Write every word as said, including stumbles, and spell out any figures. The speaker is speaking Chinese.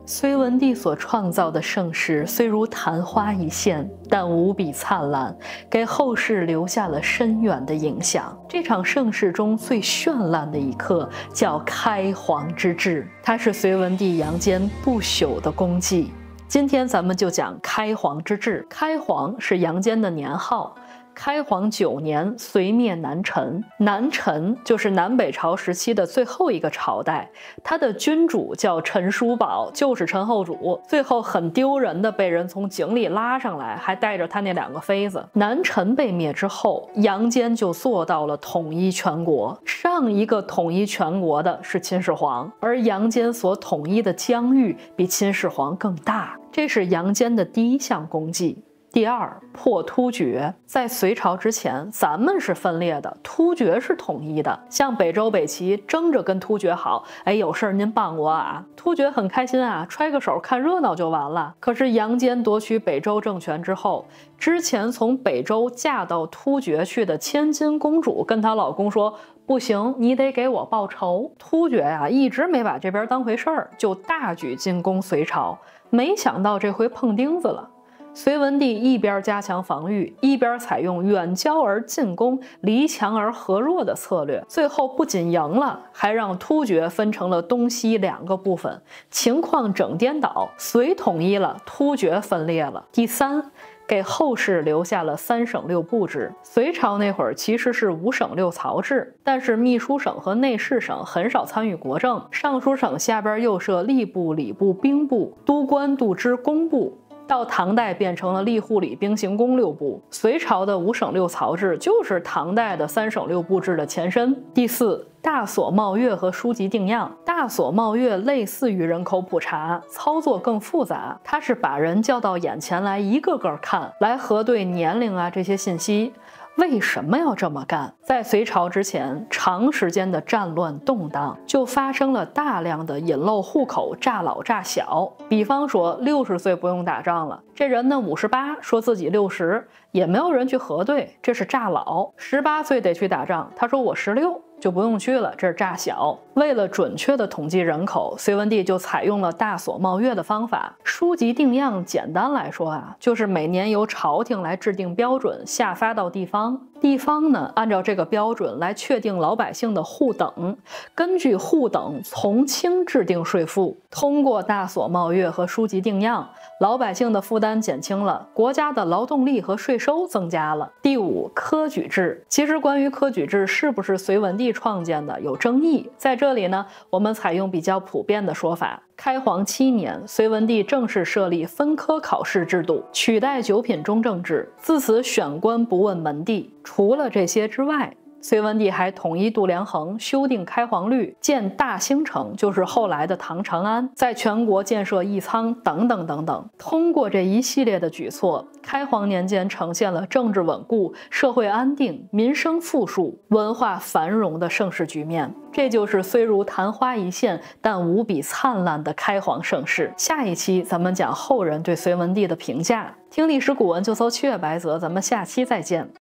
隋文帝所创造的盛世虽如昙花一现，但无比灿烂，给后世留下了深远的影响。这场盛世中最绚烂的一刻叫开皇之治，它是隋文帝杨坚不朽的功绩。今天咱们就讲开皇之治。开皇是杨坚的年号。开皇九年，隋灭南陈。南陈就是南北朝时期的最后一个朝代，他的君主叫陈叔宝，就是陈后主。最后很丢人的被人从井里拉上来，还带着他那两个妃子。南陈被灭之后，杨坚就做到了统一全国。上一个统一全国的是秦始皇，而杨坚所统一的疆域比秦始皇更大，这是杨坚的第一项功绩。第二，破突厥。在隋朝之前，咱们是分裂的，突厥是统一的。像北周、北齐争着跟突厥好，哎，有事儿您帮我啊！突厥很开心啊，揣个手看热闹就完了。可是杨坚夺取北周政权之后，之前从北周嫁到突厥去的千金公主跟她老公说，不行，你得给我报仇。突厥呀、啊，一直没把这边当回事儿，就大举进攻隋朝。没想到这回碰钉子了。隋文帝一边加强防御，一边采用远交而近攻、离强而和弱的策略，最后不仅赢了，还让突厥分成了东西两个部分，情况整颠倒，隋统一了，突厥分裂了。第三，给后世留下了三省六部制。隋朝那会儿其实是五省六曹制，但是秘书省和内侍省很少参与国政，尚书省下边又设吏部、礼部、兵部，都官、度支、工部。到唐代变成了吏户礼兵刑工六部，隋朝的五省六曹制就是唐代的三省六部制的前身。第四，大所冒月和书籍定样。大所冒月类似于人口普查，操作更复杂，它是把人叫到眼前来一个个看，来核对年龄啊这些信息。为什么要这么干？在隋朝之前，长时间的战乱动荡，就发生了大量的隐漏户口、诈老诈小。比方说，六十岁不用打仗了，这人呢五十八，说自己六十，也没有人去核对，这是诈老。十八岁得去打仗，他说我十六。就不用去了，这是诈小。为了准确的统计人口，隋文帝就采用了大所冒月的方法。书籍定样，简单来说啊，就是每年由朝廷来制定标准，下发到地方。地方呢，按照这个标准来确定老百姓的户等，根据户等从轻制定税赋。通过大所冒月和书籍定样，老百姓的负担减轻了，国家的劳动力和税收增加了。第五，科举制。其实关于科举制是不是隋文帝创建的有争议，在这里呢，我们采用比较普遍的说法。开皇七年，隋文帝正式设立分科考试制度，取代九品中正制，自此选官不问门第。除了这些之外，隋文帝还统一度量衡，修订开皇律，建大兴城，就是后来的唐长安，在全国建设义仓等等等等。通过这一系列的举措，开皇年间呈现了政治稳固、社会安定、民生富庶、文化繁荣的盛世局面。这就是虽如昙花一现，但无比灿烂的开皇盛世。下一期咱们讲后人对隋文帝的评价。听历史古文就搜“七月白泽”，咱们下期再见。